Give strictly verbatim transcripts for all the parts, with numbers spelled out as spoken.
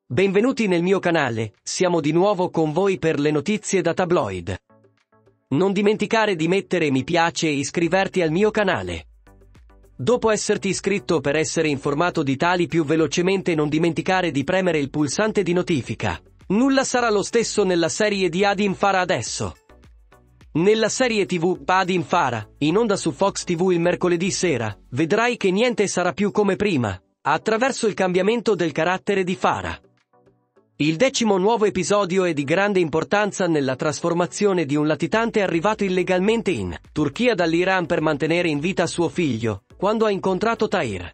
Benvenuti nel mio canale, siamo di nuovo con voi per le notizie da tabloid. Non dimenticare di mettere mi piace e iscriverti al mio canale. Dopo esserti iscritto per essere informato di tali più velocemente, non dimenticare di premere il pulsante di notifica. Nulla sarà lo stesso nella serie di Adim Farah adesso. Nella serie tivù Adim Farah, in onda su Fox tivù il mercoledì sera, vedrai che niente sarà più come prima, attraverso il cambiamento del carattere di Farah. Il decimo nuovo episodio è di grande importanza nella trasformazione di un latitante arrivato illegalmente in Turchia dall'Iran per mantenere in vita suo figlio, quando ha incontrato Tahir.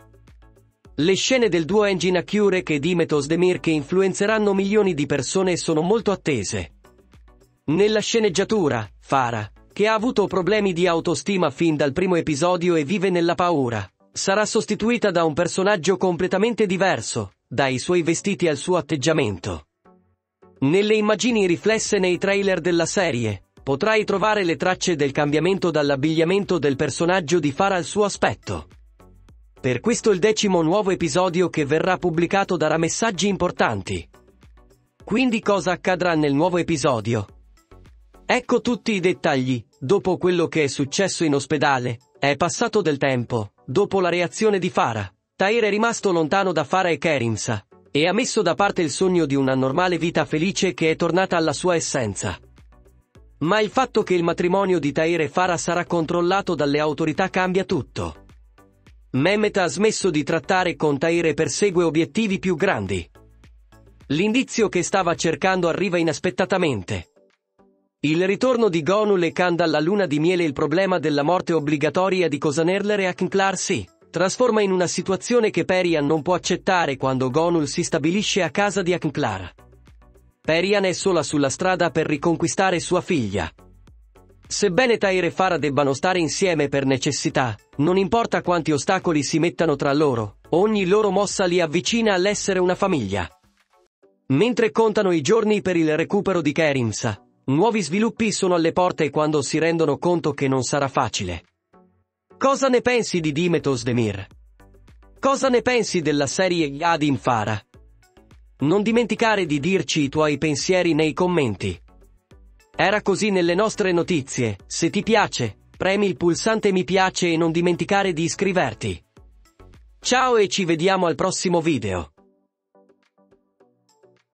Le scene del duo Engin Akyurek e Demet Özdemir che influenzeranno milioni di persone sono molto attese. Nella sceneggiatura, Farah, che ha avuto problemi di autostima fin dal primo episodio e vive nella paura, sarà sostituita da un personaggio completamente diverso, dai suoi vestiti al suo atteggiamento. Nelle immagini riflesse nei trailer della serie, potrai trovare le tracce del cambiamento dall'abbigliamento del personaggio di Farah al suo aspetto. Per questo il decimo nuovo episodio che verrà pubblicato darà messaggi importanti. Quindi cosa accadrà nel nuovo episodio? Ecco tutti i dettagli. Dopo quello che è successo in ospedale, è passato del tempo, dopo la reazione di Farah, Tahir è rimasto lontano da Farah e Kerimsa, e ha messo da parte il sogno di una normale vita felice che è tornata alla sua essenza. Ma il fatto che il matrimonio di Tahir e Farah sarà controllato dalle autorità cambia tutto. Mehmet ha smesso di trattare con Tahir e persegue obiettivi più grandi. L'indizio che stava cercando arriva inaspettatamente. Il ritorno di Gönül e Can dalla luna di miele e il problema della morte obbligatoria di Kozanerler e Akınklar si trasforma in una situazione che Perihan non può accettare quando Gönül si stabilisce a casa di Akınklar. Perihan è sola sulla strada per riconquistare sua figlia. Sebbene Tahir e Farah debbano stare insieme per necessità, non importa quanti ostacoli si mettano tra loro, ogni loro mossa li avvicina all'essere una famiglia. Mentre contano i giorni per il recupero di Kerimsa, nuovi sviluppi sono alle porte quando si rendono conto che non sarà facile. Cosa ne pensi di Demet Özdemir? Cosa ne pensi della serie Adim Farah? Non dimenticare di dirci i tuoi pensieri nei commenti. Era così nelle nostre notizie. Se ti piace, premi il pulsante mi piace e non dimenticare di iscriverti. Ciao e ci vediamo al prossimo video.